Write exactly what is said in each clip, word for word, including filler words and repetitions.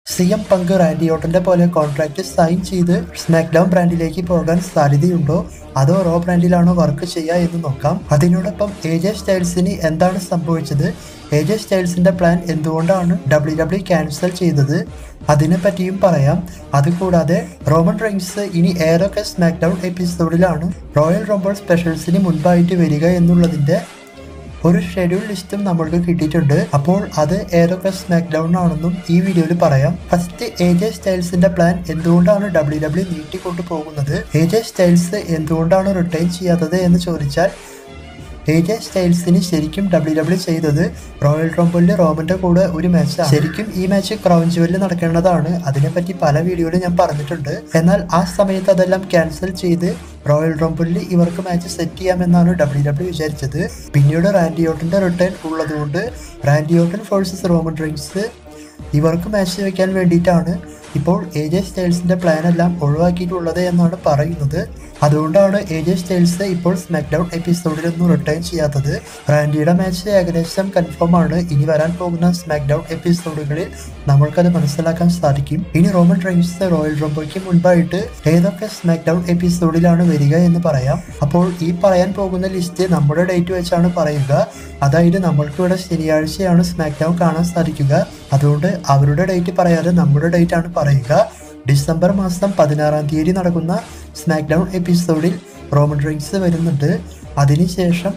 C M Punk Randy ഓർട്ടന്റെ പോലെ contract sign ചെയ്ത് സ്മാക്ഡൗൺ ബ്രാൻഡിലേക്ക് പോകാൻ സാധ്യതയുണ്ടോ, അതോ റോ ബ്രാൻഡിലാണോ വർക്ക് ചെയ്യുക എന്ന് നോക്കാം. അതിനോടൊപ്പം എ ജെ സ്റ്റൈൽസിന് എന്താണ് സംഭവിച്ചത്, എ ജെ സ്റ്റൈൽസിന്റെ പ്ലാൻ എന്തുകൊണ്ടാണ് ഡബ്ല്യു ഡബ്ല്യു ക്യാൻസൽ ചെയ്തത്, അതിനെ പറ്റിയും പറയാം. അതുകൂടാതെ റോമൻ റെയിൻസ് ഇനി ഏതൊക്കെ സ്മാക്ഡൗൺ എപ്പിസോഡിലാണ് റോയൽ റംബിൾ സ്പെഷ്യൽസിന് മുൻപായിട്ട് വരിക എന്നുള്ളതിന്റെ ഒരു ഷെഡ്യൂൾ ലിസ്റ്റും നമ്മൾക്ക് കിട്ടിയിട്ടുണ്ട്. അപ്പോൾ അത് ഏതൊക്കെ സ്മാക്ഡൗൺ ആണെന്നും ഈ വീഡിയോയിൽ പറയാം. ഫസ്റ്റ്, എ ജെ സ്റ്റൈൽസിന്റെ പ്ലാൻ എന്തുകൊണ്ടാണ് ഡബ്ല്യു ഡബ്ല്യു നീട്ടിക്കൊണ്ടു പോകുന്നത്, എ ജെ സ്റ്റൈൽസ് എന്തുകൊണ്ടാണ് റിട്ടേൺ ചെയ്യാത്തത് എന്ന് ചോദിച്ചാൽ, എ ജെ സ്റ്റൈൽസിന് ശരിക്കും ഡബ്ല്യു ഡബ്ല്യു ചെയ്തത് റോയൽ റംബിളിൽ റോമന്റെ കൂടെ ഒരു മാച്ചാണ്. ശരിക്കും ഈ മാച്ച് ക്രൗൺ ജുവലിൽ നടക്കേണ്ടതാണ്. അതിനെപ്പറ്റി പല വീഡിയോയിലും ഞാൻ പറഞ്ഞിട്ടുണ്ട്. എന്നാൽ ആ സമയത്ത് അതെല്ലാം ക്യാൻസൽ ചെയ്ത് റോയൽ റംബിളിൽ ഇവർക്ക് മാച്ച് സെറ്റ് ചെയ്യാമെന്നാണ് ഡബ്ല്യു ഡബ്ല്യു വിചാരിച്ചത്. പിന്നീട് റാൻഡി ഓർട്ടന്റെ റിട്ടേൺ ഉള്ളതുകൊണ്ട് Randy Orton versus Roman Reigns ഇവർക്ക് മാച്ച് വെക്കാൻ വേണ്ടിയിട്ടാണ് ഇപ്പോൾ എ ജെ സ്റ്റൈൽസിന്റെ പ്ലാൻ എല്ലാം ഒഴിവാക്കിയിട്ടുള്ളത് എന്നാണ് പറയുന്നത്. അതുകൊണ്ടാണ് എ ജെ സ്റ്റൈൽസ് ഇപ്പോൾ സ്മാക്ഡൗൺ എപ്പിസോഡിലൊന്നും റിട്ടേൺ ചെയ്യാത്തത്. റാൻഡിയുടെ മാച്ച് ഏകദേശം കൺഫേം ആണ്. ഇനി വരാൻ പോകുന്ന സ്മാക്ഡൗൺ എപ്പിസോഡുകളിൽ നമ്മൾക്കത് മനസ്സിലാക്കാൻ സാധിക്കും. ഇനി റോമൻ റെയിൻസ് റോയൽ റംബിൾക്ക് മുൻപായിട്ട് ഏതൊക്കെ സ്മാക്ഡൗൺ എപ്പിസോഡിലാണ് വരിക എന്ന് പറയാം. അപ്പോൾ ഈ പറയാൻ പോകുന്ന ലിസ്റ്റ് നമ്മുടെ ഡേറ്റ് വെച്ചാണ് പറയുക. അതായത് നമ്മൾക്ക് ഇവിടെ ശനിയാഴ്ചയാണ് സ്മാക്ഡൗൺ കാണാൻ സാധിക്കുക. അതുകൊണ്ട് അവരുടെ ഡേറ്റ് പറയാതെ നമ്മുടെ ഡേറ്റ് ആണ് പറയുക. ഡിസംബർ മാസം പതിനാറാം തീയതി നടക്കുന്ന സ്മാക്ഡൗൺ എപ്പിസോഡിൽ റോമൻ റെയിൻസ് വരുന്നുണ്ട്. അതിനുശേഷം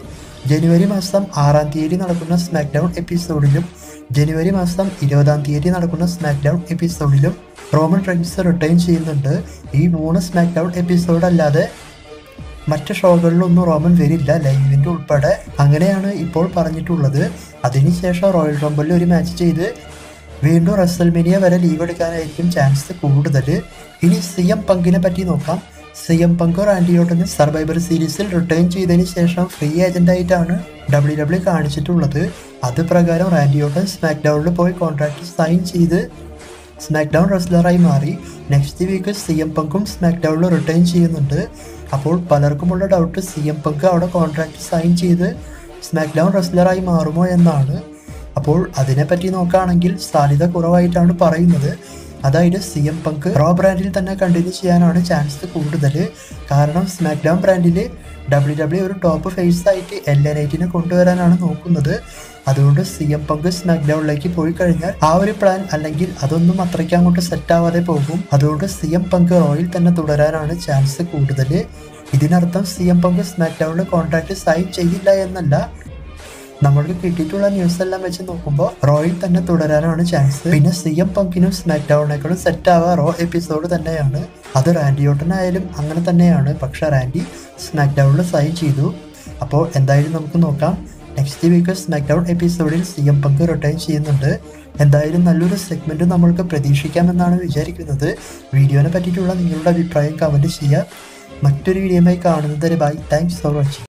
ജനുവരി മാസം ആറാം തീയതി നടക്കുന്ന സ്മാക്ഡൗൺ എപ്പിസോഡിലും ജനുവരി മാസം ഇരുപതാം തീയതി നടക്കുന്ന സ്മാക്ഡൗൺ എപ്പിസോഡിലും റോമൻ റെയിൻസ് റിട്ടേൺ ചെയ്യുന്നുണ്ട്. ഈ മൂന്ന് സ്മാക്ഡൗൺ എപ്പിസോഡ് അല്ലാതെ മറ്റ് ഷോകളിലൊന്നും റോമൻ വരില്ല, ലൈവ് ഇവന്റ് ഉൾപ്പെടെ. അങ്ങനെയാണ് ഇപ്പോൾ പറഞ്ഞിട്ടുള്ളത്. അതിനുശേഷം റോയൽ റംബിളിൽ ഒരു മാച്ച് ചെയ്ത് വീണ്ടും റസൽമേനിയ വരെ ലീവ് എടുക്കാനായിരിക്കും ചാൻസ് കൂടുതൽ. ഇനി സി എം പങ്കിനെ പറ്റി നോക്കാം. സി എം പങ്ക് റാൻഡി ഓർട്ടന് സർവൈവർ സീരീസിൽ റിട്ടേൺ ചെയ്തതിന് ശേഷം ഫ്രീ ഏജന്റ് ആയിട്ടാണ് ഡബ്ല്യു ഡബ്ല്യു കാണിച്ചിട്ടുള്ളത്. അത് പ്രകാരം റാൻഡി ഓർട്ടൻ സ്മാക്ഡൗണിൽ പോയി കോൺട്രാക്ട് സൈൻ ചെയ്ത് സ്മാക്ഡൗൺ റെസ്ലറായി മാറി. നെക്സ്റ്റ് വീക്ക് സി എം പങ്കും സ്മാക്ഡൗണിൽ റിട്ടേൺ ചെയ്യുന്നുണ്ട്. അപ്പോൾ പലർക്കുമുള്ള ഡൗട്ട്, സി എം പങ്ക് അവിടെ കോൺട്രാക്ട് സൈൻ ചെയ്ത് സ്മാക്ഡൗൺ റെസ്ലറായി മാറുമോ എന്നാണ്. അപ്പോൾ അതിനെപ്പറ്റി നോക്കുകയാണെങ്കിൽ സാധ്യത കുറവായിട്ടാണ് പറയുന്നത്. അതായത് സി എം പങ്ക് റോ ബ്രാൻഡിൽ തന്നെ കണ്ടിന്യൂ ചെയ്യാനാണ് ചാൻസ് കൂടുതൽ. കാരണം സ്മാക്ഡൗൺ ബ്രാൻഡിൽ ഡബ്ല്യു ഡബ്ല്യു ഒരു ടോപ്പ് ഫേസ് ആയിട്ട് എൽ എ നൈറ്റിനെ കൊണ്ടുവരാനാണ് നോക്കുന്നത്. അതുകൊണ്ട് സി എം പങ്ക് സ്മാക്ഡൗണിലേക്ക് പോയി കഴിഞ്ഞാൽ ആ ഒരു പ്ലാൻ അല്ലെങ്കിൽ അതൊന്നും അത്രയ്ക്ക് അങ്ങോട്ട് സെറ്റ് ആവാതെ പോകും. അതുകൊണ്ട് സി എം പങ്ക് റോയിൽ തന്നെ തുടരാനാണ് ചാൻസ് കൂടുതൽ. ഇതിനർത്ഥം സി എം പങ്ക് സ്മാക്ഡൗണിൽ കോൺട്രാക്ട് സൈൻ ചെയ്യില്ല എന്നല്ല. നമ്മൾക്ക് കിട്ടിയിട്ടുള്ള ന്യൂസ് എല്ലാം വെച്ച് നോക്കുമ്പോൾ റോയിൽ തന്നെ തുടരാനാണ് ചാൻസ്. പിന്നെ സി എം പങ്കിനും സ്മാക്ഡൗണിനേക്കാളും സെറ്റ് ആവുക റോ എപ്പിസോഡ് തന്നെയാണ്. അത് റാൻഡി ഓർട്ടൻ ആയാലും അങ്ങനെ തന്നെയാണ്. പക്ഷെ റാൻഡി സ്മാക്ഡൗണിൽ സൈൻ ചെയ്തു. അപ്പോൾ എന്തായാലും നമുക്ക് നോക്കാം. നെക്സ്റ്റ് വീക്ക് സ്മാക്ഡൗൺ എപ്പിസോഡിൽ സി എം പങ്ക് റിട്ടേൺ ചെയ്യുന്നുണ്ട്. എന്തായാലും നല്ലൊരു സെഗ്മെന്റ് നമ്മൾക്ക് പ്രതീക്ഷിക്കാമെന്നാണ് വിചാരിക്കുന്നത്. വീഡിയോനെ പറ്റിയിട്ടുള്ള നിങ്ങളുടെ അഭിപ്രായം കമന്റ് ചെയ്യുക. മറ്റൊരു വീഡിയോയുമായി കാണുന്നത് വരെ ബൈ. Thanks for watching.